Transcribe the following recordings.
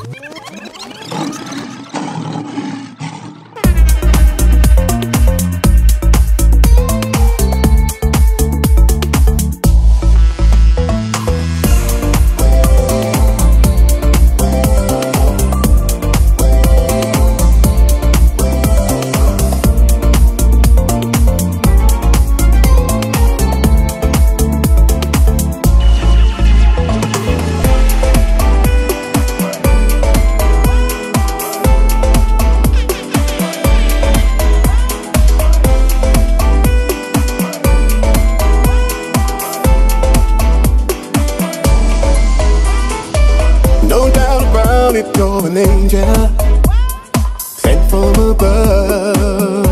You're an angel sent from above.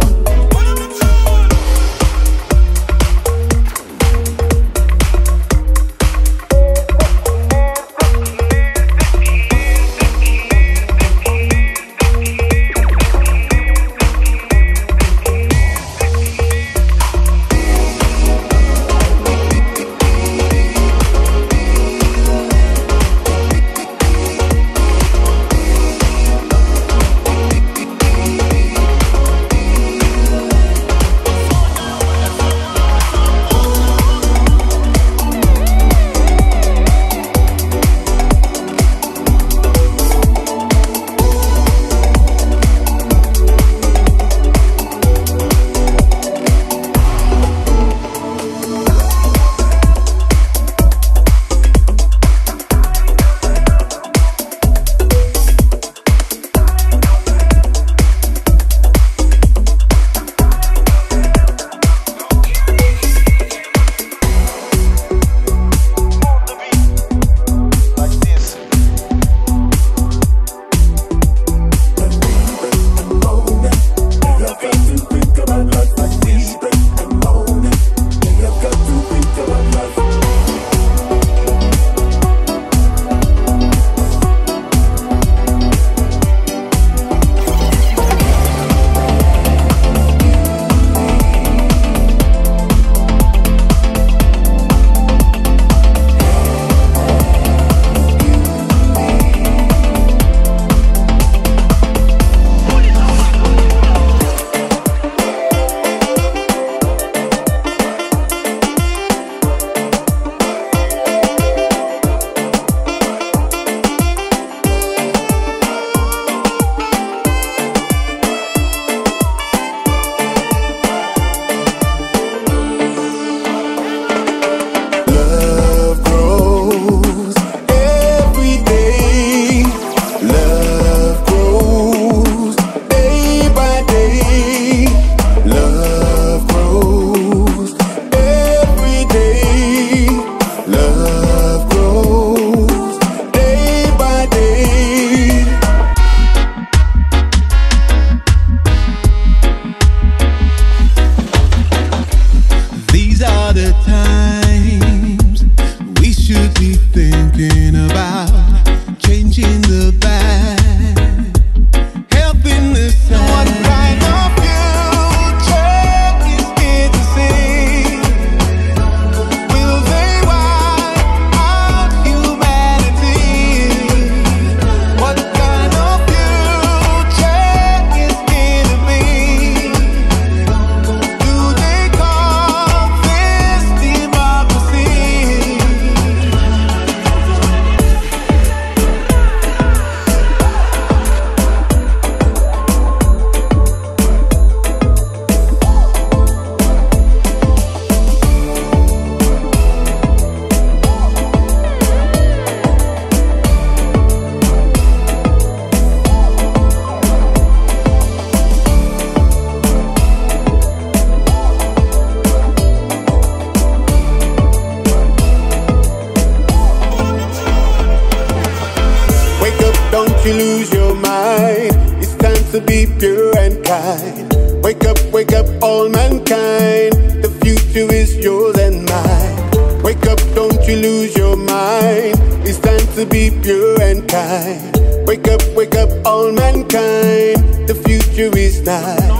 Don't you lose your mind. It's time to be pure and kind. Wake up, all mankind. The future is yours and mine. Wake up, don't you lose your mind. It's time to be pure and kind. Wake up, all mankind. The future is nigh.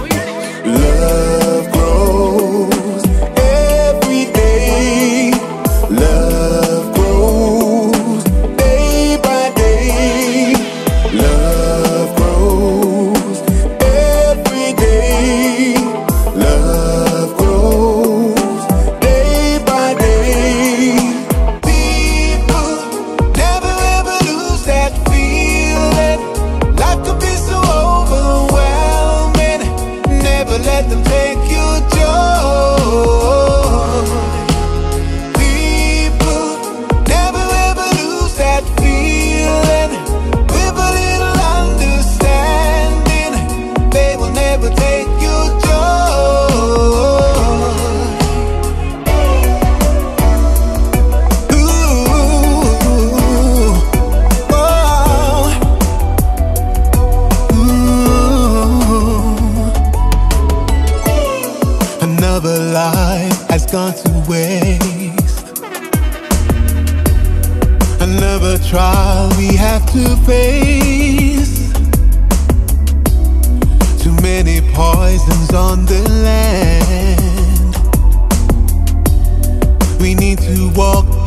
Love grows every day. Love grows day by day. trial we have to face. Too many poisons on the land. We need to walk